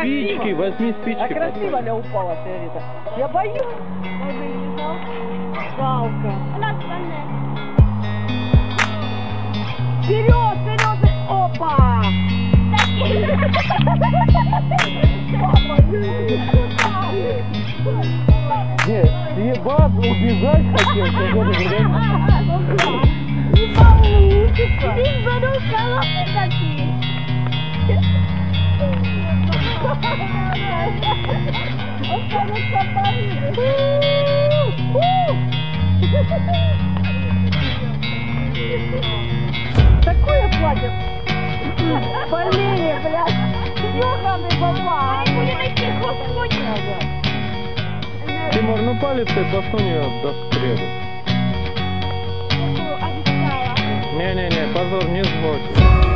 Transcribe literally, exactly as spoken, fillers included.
спички, возьми спички. А красиво ли упала сигарета? Я боюсь. Жалко. Вперед, вперед, опа! Нет, ебать, убежать хотел, что Не получится. Здесь беру колосы такие. Такое платье. Более, блядь. Ёханый баба. Тимур, ну палец и посунь ее до скреда. Не-не-не, позор, не сбросил.